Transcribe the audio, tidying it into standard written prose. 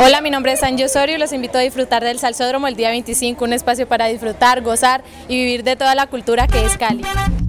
Hola, mi nombre es Angie Osorio y los invito a disfrutar del Salsódromo el día 25, un espacio para disfrutar, gozar y vivir de toda la cultura que es Cali.